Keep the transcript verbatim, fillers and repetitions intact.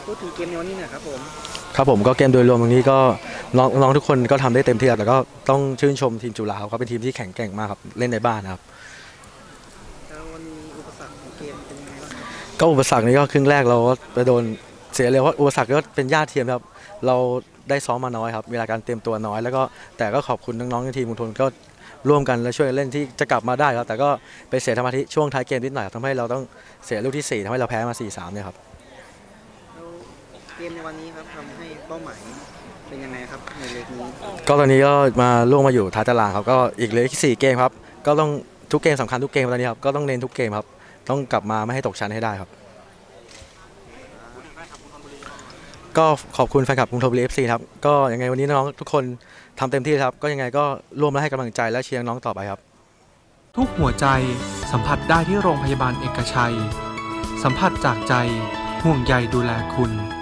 พูดถึงเกมในวันนี้หน่อยครับผมครับผมก็เกมโดยรวมตรงนี้ก็น้องน้องทุกคนก็ทำได้เต็มที่ครับแต่ก็ต้องชื่นชมทีมจุฬาเขาเป็นทีมที่แข็งแกร่งมากครับเล่นในบ้านนะครับแล้ววันนี้อุปสรรคของเกมเป็นยังไงบ้างก็อุปสรรคนี้ก็ครึ่งแรกเราก็ไปโดนเสียเร็วเพราะอุปสรรคก็เป็นญาติทีมครับเราได้ซ้อมมาน้อยครับเวลาการเตรียมตัวน้อยแล้วก็แต่ก็ขอบคุณน้องๆในทีมมุงทนก็ร่วมกันและช่วยเล่นที่จะกลับมาได้ครับแต่ก็ไปเสียสมาธิช่วงท้ายเกมนิดหน่อยทำให้เราต้องเสียลูกที่สี่ทำให้เราแพ้มา สี่สาม เนี่ยครับแล้วเกมในวันนี้ครับทำให้เป้าหมายเป็นยังไงครับในเลกนี้ก็ตอนนี้ก็มาล่วงมาอยู่ท้ายตารางครับก็อีกเหลืออีกสี่เกมครับก็ต้องทุกเกมสำคัญทุกเกมตอนนี้ครับก็ต้องเน้นทุกเกมครับต้องกลับมาไม่ให้ตกชั้นให้ได้ครับก็ขอบคุณแฟนคลับกรุงธนบุรี เอฟ ซี ครับก็ยังไงวันนี้น้องทุกคนทำเต็มที่ครับก็ยังไงก็ร่วมและให้กำลังใจและเชียร์น้องต่อไปครับทุกหัวใจสัมผัสได้ที่โรงพยาบาลเอกชัยสัมผัสจากใจห่วงใยดูแลคุณ